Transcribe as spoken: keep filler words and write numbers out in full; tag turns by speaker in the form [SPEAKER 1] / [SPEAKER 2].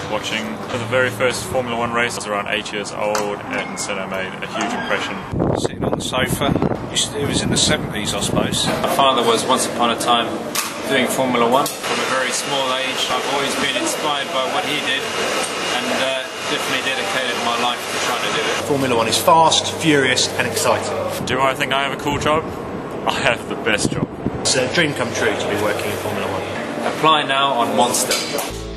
[SPEAKER 1] watching the very first Formula One race. I was around eight years old, and Senna made a huge impression.
[SPEAKER 2] Sitting on the sofa, it was in the seventies, I suppose.
[SPEAKER 3] My father was once upon a time doing Formula One. From a very small age, I've always been inspired by what he did, and uh, definitely dedicated my life to trying to do it.
[SPEAKER 4] Formula One is fast, furious and exciting.
[SPEAKER 1] Do I think I have a cool job? I have the best job.
[SPEAKER 4] It's a dream come true to be working in Formula One.
[SPEAKER 3] Apply now on Monster.